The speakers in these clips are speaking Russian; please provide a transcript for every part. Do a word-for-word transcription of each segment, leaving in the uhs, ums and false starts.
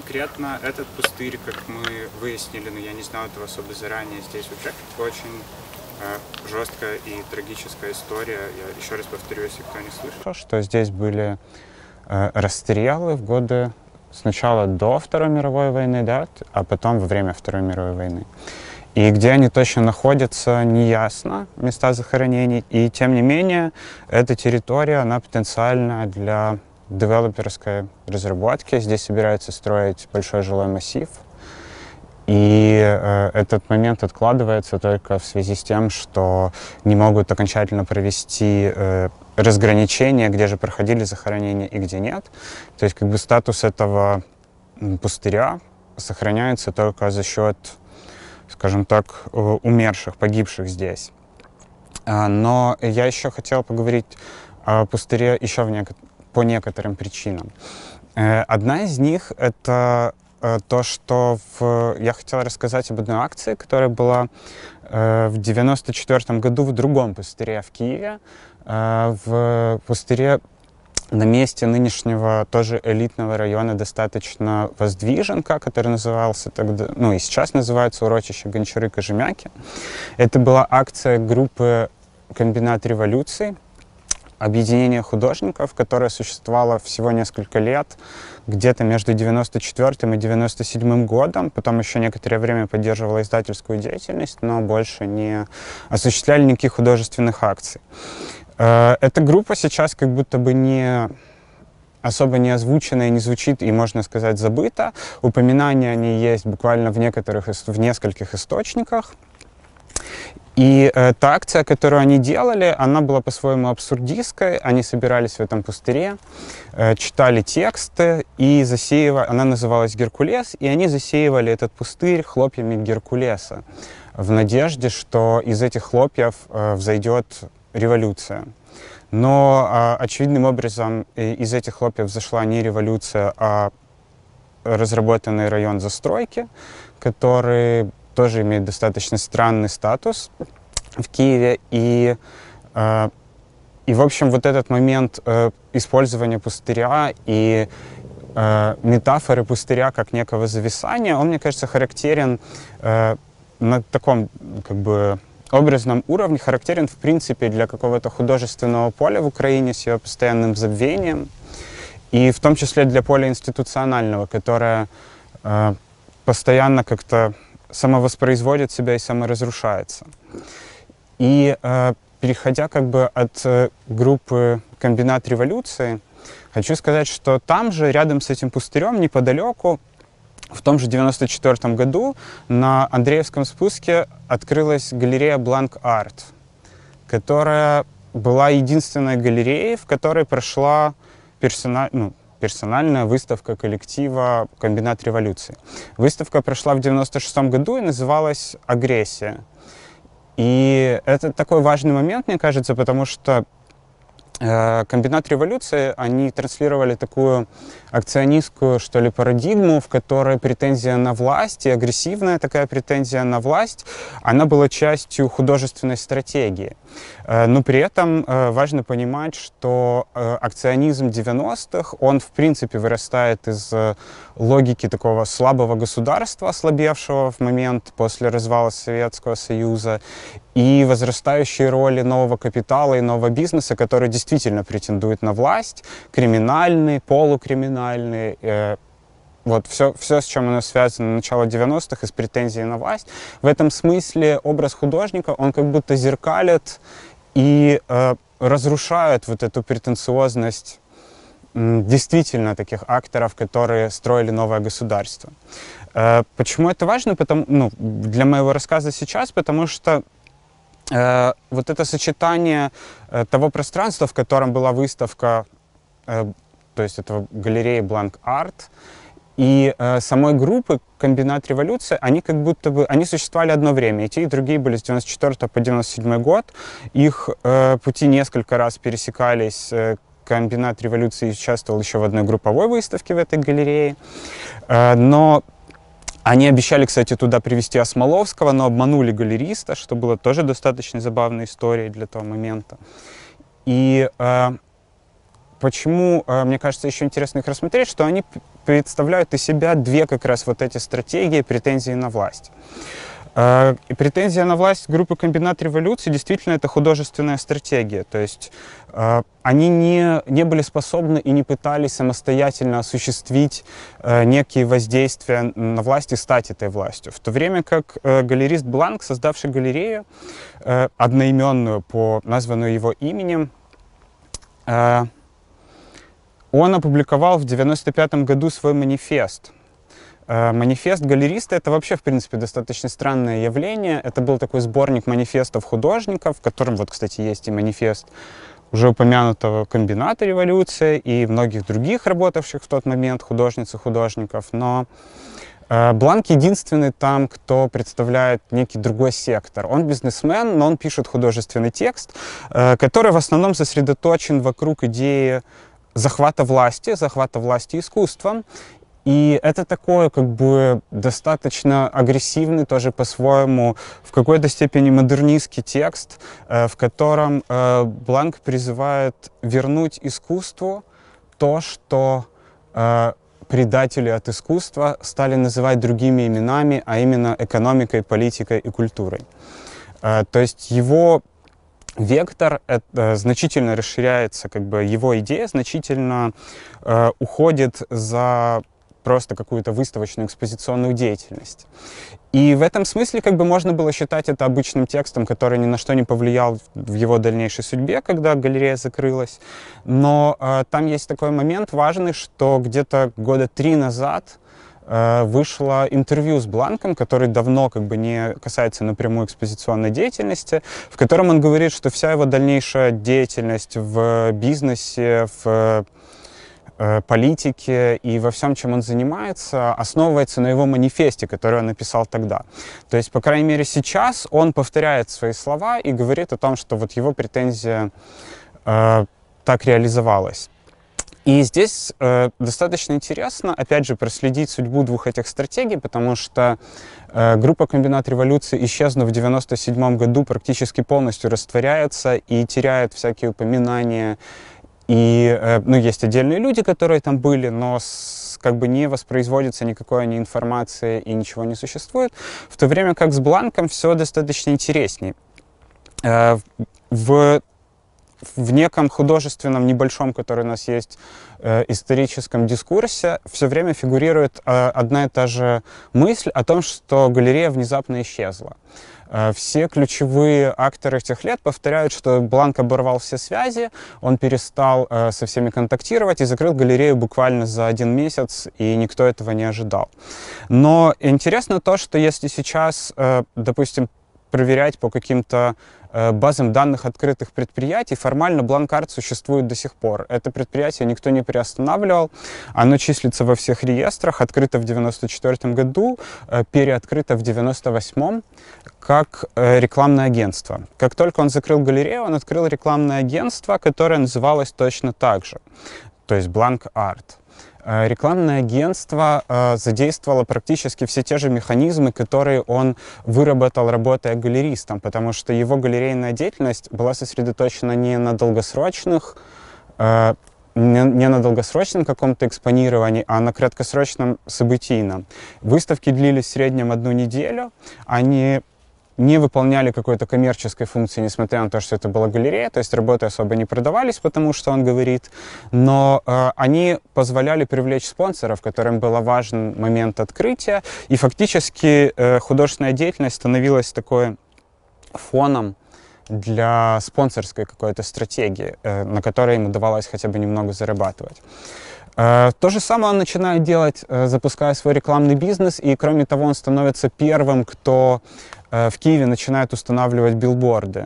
конкретно этот пустырь, как мы выяснили, но я не знал этого особо заранее, здесь вообще очень э, жесткая и трагическая история. Я еще раз повторю, если кто не слышал, что здесь были э, расстрелы в годы сначала до Второй мировой войны, да, а потом во время Второй мировой войны. И где они точно находятся, неясно, места захоронений. И тем не менее, эта территория, она потенциальна для девелоперской разработки. Здесь собираются строить большой жилой массив. И э, этот момент откладывается только в связи с тем, что не могут окончательно провести э, разграничение, где же проходили захоронения и где нет. То есть как бы статус этого пустыря сохраняется только за счет, скажем так, умерших, погибших здесь. Но я еще хотел поговорить о пустыре еще в нек- по некоторым причинам. Одна из них — это то, что в... я хотел рассказать об одной акции, которая была в девяносто четвёртом году в другом пустыре в Киеве, в пустыре на месте нынешнего тоже элитного района достаточно Воздвиженка, который назывался тогда, ну и сейчас называется урочище Гончары-Кожемяки. Это была акция группы «Комбинат революции», объединение художников, которое существовало всего несколько лет, где-то между девяносто четвёртым и девяносто седьмым годом. Потом еще некоторое время поддерживала издательскую деятельность, но больше не осуществляли никаких художественных акций. Эта группа сейчас как будто бы не особо не озвучена и не звучит, и, можно сказать, забыта. Упоминания о ней есть буквально в некоторых, в нескольких источниках. И э, та акция, которую они делали, она была по-своему абсурдистской. Они собирались в этом пустыре, э, читали тексты и засеивали... Она называлась «Геркулес», и они засеивали этот пустырь хлопьями Геркулеса в надежде, что из этих хлопьев э, взойдет революция. Но а, очевидным образом из этих хлопьев взошла не революция, а разработанный район застройки, который тоже имеет достаточно странный статус в Киеве. И, а, и в общем, вот этот момент а, использования пустыря и а, метафоры пустыря как некого зависания, он, мне кажется, характерен а, на таком, как бы, образном уровне, характерен, в принципе, для какого-то художественного поля в Украине с ее постоянным забвением, и в том числе для поля институционального, которое э, постоянно как-то самовоспроизводит себя и саморазрушается. И э, переходя как бы от э, группы «Комбинат революции», хочу сказать, что там же, рядом с этим пустырем, неподалеку, в том же девяносто четвёртом году на Андреевском спуске открылась галерея Blank Art, которая была единственной галереей, в которой прошла персональ... ну, персональная выставка коллектива «Комбинат революции». Выставка прошла в девяносто шестом году и называлась «Агрессия». И это такой важный момент, мне кажется, потому что «Комбинат революции», они транслировали такую акционистскую, что ли, парадигму, в которой претензия на власть и агрессивная такая претензия на власть, она была частью художественной стратегии. Но при этом важно понимать, что акционизм девяностых, он в принципе вырастает из логики такого слабого государства, ослабевшего в момент после развала Советского Союза, и возрастающей роли нового капитала и нового бизнеса, который действительно претендует на власть, криминальный, полукриминальный, э, вот все, все, с чем оно связано начало девяностых, из претензий на власть. В этом смысле образ художника, он как будто зеркалит и э, разрушает вот эту претенциозность э, действительно таких акторов, которые строили новое государство. Э, почему это важно? Потому, ну, для моего рассказа сейчас, потому что Э, вот это сочетание э, того пространства, в котором была выставка, э, то есть этого галереи Blank Art, и э, самой группы «Комбинат революции», они как будто бы, они существовали одно время, и те, и другие были с девяносто четвёртого по девяносто седьмой год, их э, пути несколько раз пересекались, э, «Комбинат революции» участвовал еще в одной групповой выставке в этой галерее, э, но они обещали, кстати, туда привезти Осмоловского, но обманули галериста, что было тоже достаточно забавной историей для того момента. И э, почему, мне кажется, еще интересно их рассмотреть, что они представляют из себя две как раз вот эти стратегии претензии на власть. И претензия на власть группы «Комбинат революции» действительно это художественная стратегия. То есть э, они не, не были способны и не пытались самостоятельно осуществить э, некие воздействия на власть и стать этой властью. В то время как э, галерист Бланк, создавший галерею, э, одноименную, по, названную его именем, э, он опубликовал в девяносто пятом году свой манифест. Манифест галериста — это вообще, в принципе, достаточно странное явление. Это был такой сборник манифестов художников, в котором, вот, кстати, есть и манифест уже упомянутого «Комбината революции» и многих других работавших в тот момент художниц и художников. Но э, Бланк единственный там, кто представляет некий другой сектор. Он бизнесмен, но он пишет художественный текст, э, который в основном сосредоточен вокруг идеи захвата власти, захвата власти искусством. И это такой, как бы, достаточно агрессивный, тоже по-своему, в какой-то степени модернистский текст, э, в котором э, Бланк призывает вернуть искусству то, что э, предатели от искусства стали называть другими именами, а именно экономикой, политикой и культурой. Э, то есть его вектор это, значительно расширяется, как бы его идея значительно э, уходит за просто какую-то выставочную экспозиционную деятельность. И в этом смысле как бы можно было считать это обычным текстом, который ни на что не повлиял в его дальнейшей судьбе, когда галерея закрылась. Но э, там есть такой момент важный, что где-то года три назад э, вышло интервью с Бланком, который давно как бы не касается напрямую экспозиционной деятельности, в котором он говорит, что вся его дальнейшая деятельность в бизнесе, в политике и во всем, чем он занимается, основывается на его манифесте, который он написал тогда. То есть, по крайней мере, сейчас он повторяет свои слова и говорит о том, что вот его претензия э, так реализовалась. И здесь э, достаточно интересно, опять же, проследить судьбу двух этих стратегий, потому что э, группа «Комбинат революции», исчезнув в девяносто седьмом году, практически полностью растворяется и теряет всякие упоминания. И, ну, есть отдельные люди, которые там были, но с, как бы не воспроизводится никакой ни информации и ничего не существует, в то время как с Бланком все достаточно интереснее. В, в неком художественном, небольшом, который у нас есть, историческом дискурсе все время фигурирует одна и та же мысль о том, что галерея внезапно исчезла. Все ключевые акторы тех лет повторяют, что Бланк оборвал все связи, он перестал э, со всеми контактировать и закрыл галерею буквально за один месяц, и никто этого не ожидал. Но интересно то, что если сейчас, э, допустим, проверять по каким-то э, базам данных открытых предприятий, формально Бланк-Арт существует до сих пор. Это предприятие никто не приостанавливал, оно числится во всех реестрах, открыто в девяносто четвёртом году, э, переоткрыто в девяносто восьмом как э, рекламное агентство. Как только он закрыл галерею, он открыл рекламное агентство, которое называлось точно так же, то есть Бланк-Арт. Рекламное агентство э, задействовало практически все те же механизмы, которые он выработал, работая галеристом, потому что его галерейная деятельность была сосредоточена не на долгосрочных, э, не, не на долгосрочном каком-то экспонировании, а на краткосрочном событийном. Выставки длились в среднем одну неделю, они не выполняли какой-то коммерческой функции, несмотря на то, что это была галерея, то есть работы особо не продавались, потому что он говорит, но э, они позволяли привлечь спонсоров, которым был важен момент открытия, и фактически э, художественная деятельность становилась такой фоном для спонсорской какой-то стратегии, э, на которой ему удавалось хотя бы немного зарабатывать. Э, то же самое он начинает делать, э, запуская свой рекламный бизнес, и кроме того он становится первым, кто в Киеве начинают устанавливать билборды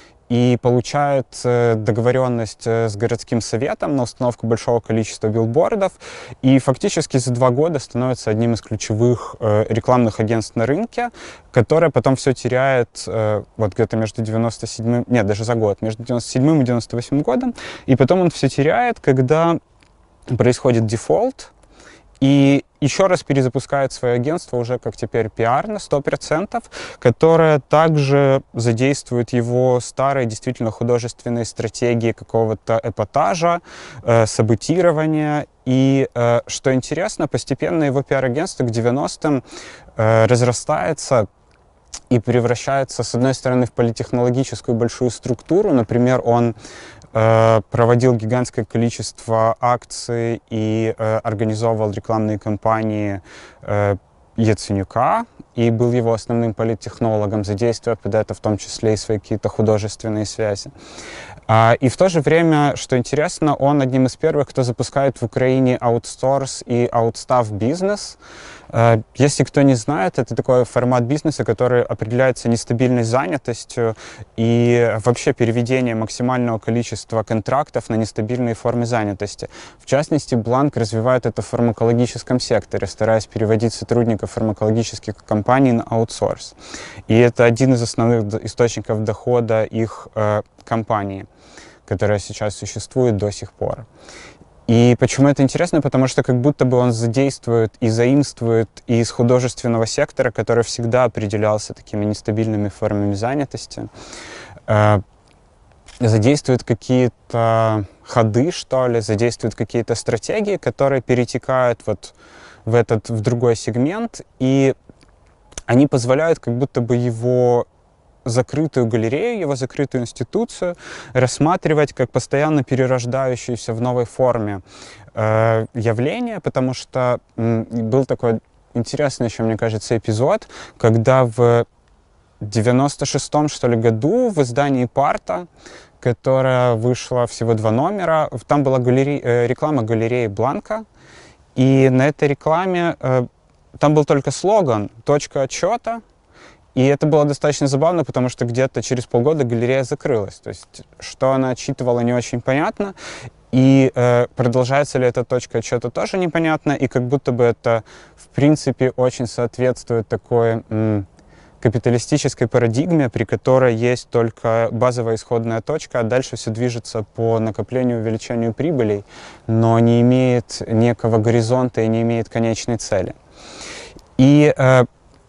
и получают договоренность с городским советом на установку большого количества билбордов, и фактически за два года становится одним из ключевых рекламных агентств на рынке, которое потом все теряет вот где-то между девяносто седьмым, нет, даже за год, между девяносто седьмым и девяносто восьмым годом, и потом он все теряет, когда происходит дефолт, и еще раз перезапускает свое агентство уже как теперь пиар на сто процентов, которое также задействует его старые действительно художественные стратегии какого-то эпатажа, э, саботирования. И, э, что интересно, постепенно его пиар-агентство к девяностым э, разрастается и превращается, с одной стороны, в политехнологическую большую структуру. Например, он э, проводил гигантское количество акций и э, организовывал рекламные кампании э, Яценюка, и был его основным политтехнологом, задействуя под это в том числе и свои какие-то художественные связи. А, и в то же время, что интересно, он одним из первых, кто запускает в Украине аутсорс и аутстав бизнес. А, если кто не знает, это такой формат бизнеса, который определяется нестабильной занятостью и вообще переведением максимального количества контрактов на нестабильные формы занятости. В частности, Бланк развивает это в фармакологическом секторе, стараясь переводить сотрудников фармакологических компаний на аутсорс. И это один из основных источников дохода их э, компании, которая сейчас существует до сих пор. И почему это интересно? Потому что как будто бы он задействует и заимствует из художественного сектора, который всегда определялся такими нестабильными формами занятости, э, задействует какие-то ходы, что ли, задействует какие-то стратегии, которые перетекают вот в этот, в другой сегмент, и они позволяют как будто бы его закрытую галерею, его закрытую институцию рассматривать как постоянно перерождающуюся в новой форме э, явление, потому что м, был такой интересный еще, мне кажется, эпизод, когда в девяносто шестом, что ли, году в издании «Парта», которая вышла всего два номера, там была галерея, э, реклама галереи Бланка, и на этой рекламе э, там был только слоган «Точка отчета». И это было достаточно забавно, потому что где-то через полгода галерея закрылась. То есть, что она отчитывала, не очень понятно. И э, продолжается ли эта точка отчета, тоже непонятно. И как будто бы это, в принципе, очень соответствует такой м, капиталистической парадигме, при которой есть только базовая исходная точка, а дальше все движется по накоплению и увеличению прибылей, но не имеет некого горизонта и не имеет конечной цели. И э,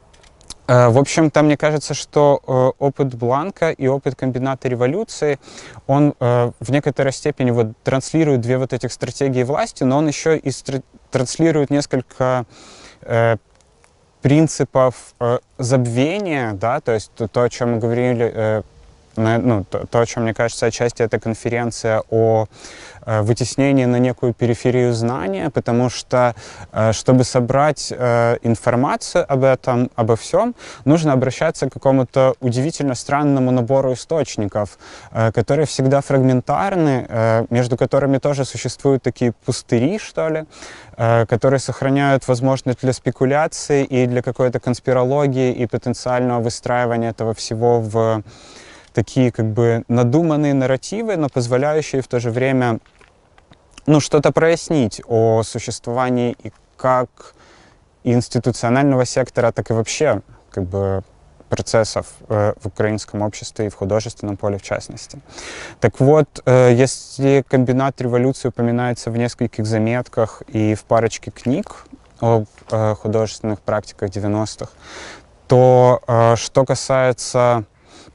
В общем-то, мне кажется, что э, опыт Бланка и опыт комбината революции, он э, в некоторой степени вот, транслирует две вот этих стратегии власти, но он еще и транслирует несколько э, принципов э, забвения, да, то есть то, о чем мы говорили, э, на, ну, то, то, о чем, мне кажется, отчасти эта конференция о э, вытеснении на некую периферию знания, потому что, э, чтобы собрать э, информацию об этом, обо всем, нужно обращаться к какому-то удивительно странному набору источников, э, которые всегда фрагментарны, э, между которыми тоже существуют такие пустыри, что ли, э, которые сохраняют возможность для спекуляции и для какой-то конспирологии и потенциального выстраивания этого всего в такие как бы надуманные нарративы, но позволяющие в то же время ну, что-то прояснить о существовании и как институционального сектора, так и вообще как бы процессов э, в украинском обществе и в художественном поле в частности. Так вот, э, если комбинат революции упоминается в нескольких заметках и в парочке книг о э, художественных практиках девяностых, то э, что касается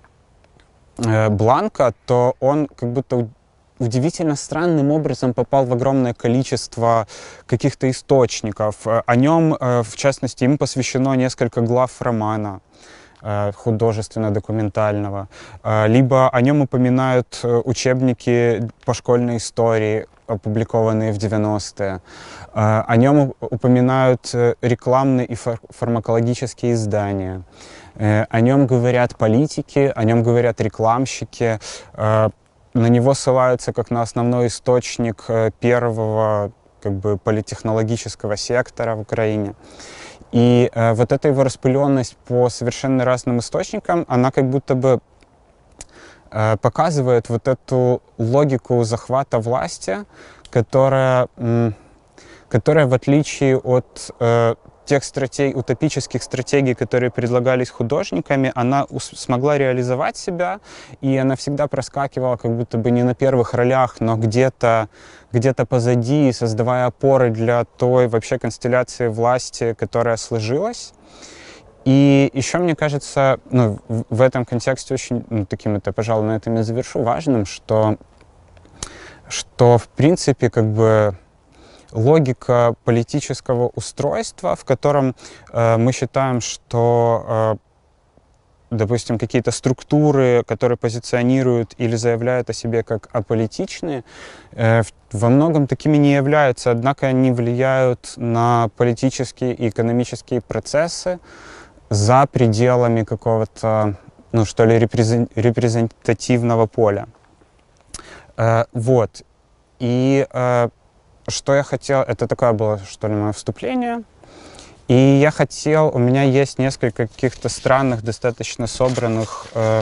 Бланка, то он как будто удивительно странным образом попал в огромное количество каких-то источников. О нем, в частности, ему посвящено несколько глав романа художественно-документального. Либо о нем упоминают учебники по школьной истории, опубликованные в девяностые. О нем упоминают рекламные и фармакологические издания. О нем говорят политики, о нем говорят рекламщики. На него ссылаются как на основной источник первого как бы, политехнологического сектора в Украине. И э, вот эта его распыленность по совершенно разным источникам, она как будто бы э, показывает вот эту логику захвата власти, которая, м, которая в отличие от э, тех стратег... утопических стратегий, которые предлагались художниками, она смогла реализовать себя, и она всегда проскакивала как будто бы не на первых ролях, но где-то где-то позади, создавая опоры для той вообще констелляции власти, которая сложилась. И еще, мне кажется, ну, в этом контексте очень, ну, таким это, пожалуй, на этом я завершу, важным, что, что в принципе, как бы, логика политического устройства, в котором э, мы считаем, что, э, допустим, какие-то структуры, которые позиционируют или заявляют о себе как аполитичные, э, во многом такими не являются, однако они влияют на политические и экономические процессы за пределами какого-то, ну, что ли, репрезентативного поля. Э, вот. И э, что я хотел, это такое было, что ли, мое вступление. И я хотел, у меня есть несколько каких-то странных, достаточно собранных э,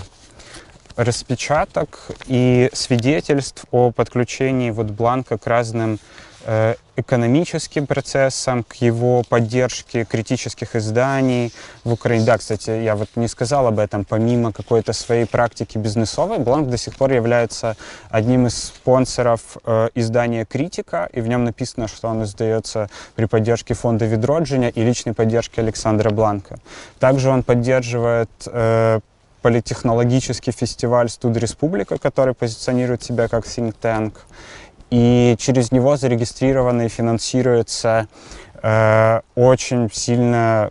распечаток и свидетельств о подключении вот Бланка к разным э, экономическим процессам, к его поддержке критических изданий в Украине. Да, кстати, я вот не сказал об этом, помимо какой-то своей практики бизнесовой, Бланк до сих пор является одним из спонсоров э, издания «Критика», и в нем написано, что он издается при поддержке фонда Відродження и личной поддержки Александра Бланка. Также он поддерживает э, политехнологический фестиваль «Студ Республика», который позиционирует себя как think tank. И через него зарегистрировано и финансируется э, очень сильно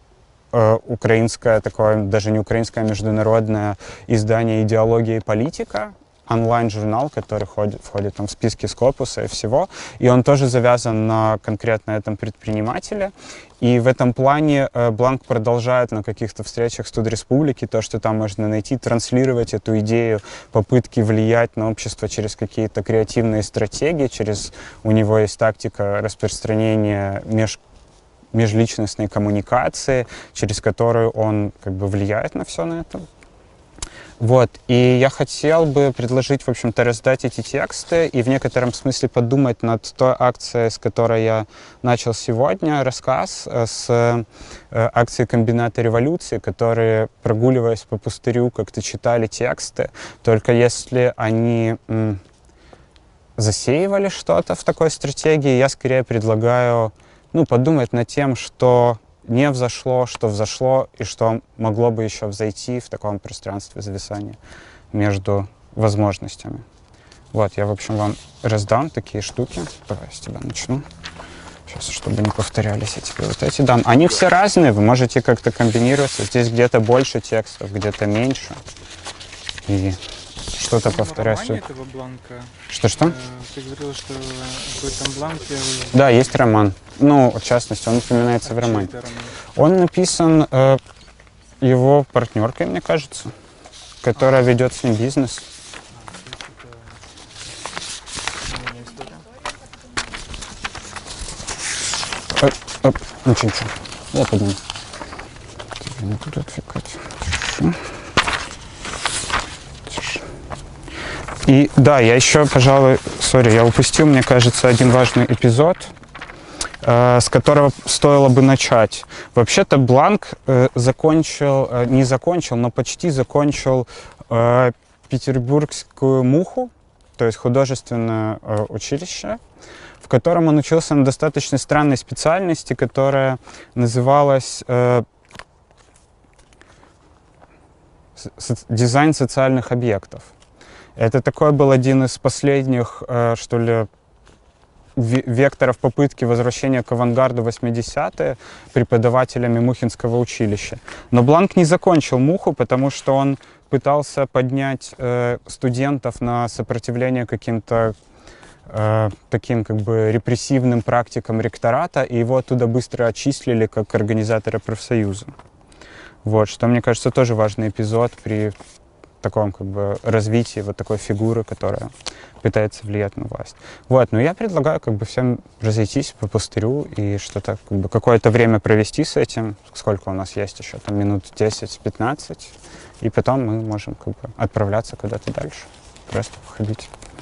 э, украинское, такое, даже не украинское, а международное издание «Идеология и политика», онлайн-журнал, который входит, входит там в списки Скопуса и всего. И он тоже завязан на конкретно этом предпринимателе. И в этом плане э, Бланк продолжает на каких-то встречах Студ Республики, то, что там можно найти, транслировать эту идею, попытки влиять на общество через какие-то креативные стратегии, через у него есть тактика распространения меж межличностной коммуникации, через которую он как бы влияет на все на это. Вот, и я хотел бы предложить, в общем-то, раздать эти тексты и в некотором смысле подумать над той акцией, с которой я начал сегодня рассказ, с э, акцией комбината революции, которые, прогуливаясь по пустырю, как-то читали тексты, только если они м, засеивали что-то в такой стратегии, я скорее предлагаю, ну, подумать над тем, что не взошло, что взошло и что могло бы еще взойти в таком пространстве зависания между возможностями. Вот, я, в общем, вам раздам такие штуки. Давай с тебя начну. Сейчас, чтобы не повторялись, я тебе вот эти дам. Они все разные, вы можете как-то комбинироваться. Здесь где-то больше текстов, где-то меньше. И что-то повторять. Этого Бланка. Что-что? Э, ты говорила, что в этом Бланке... Да, есть роман. Ну, в частности, он упоминается а в романе. Он написан э, его партнеркой, мне кажется, которая а. ведет с ним бизнес. А, а, ничего, ничего. Я подниму. Тебе не буду отвлекать. Хорошо. И да, я еще, пожалуй, сори, я упустил, мне кажется, один важный эпизод, э, с которого стоило бы начать. Вообще-то Бланк э, закончил, э, не закончил, но почти закончил э, Петербургскую МУХу, то есть художественное э, училище, в котором он учился на достаточно странной специальности, которая называлась э, дизайн социальных объектов. Это такой был один из последних, э, что ли, векторов попытки возвращения к авангарду восьмидесятые преподавателями Мухинского училища. Но Бланк не закончил МУХу, потому что он пытался поднять э, студентов на сопротивление каким-то э, таким как бы репрессивным практикам ректората, и его оттуда быстро отчислили как организатора профсоюза. Вот, что, мне кажется, тоже важный эпизод при таком как бы развитии вот такой фигуры, которая пытается влиять на власть. Вот, но я предлагаю как бы всем разойтись по пустырю и что-то как бы какое-то время провести с этим, сколько у нас есть еще, там минут десять-пятнадцать, и потом мы можем как бы отправляться куда-то дальше, просто походить.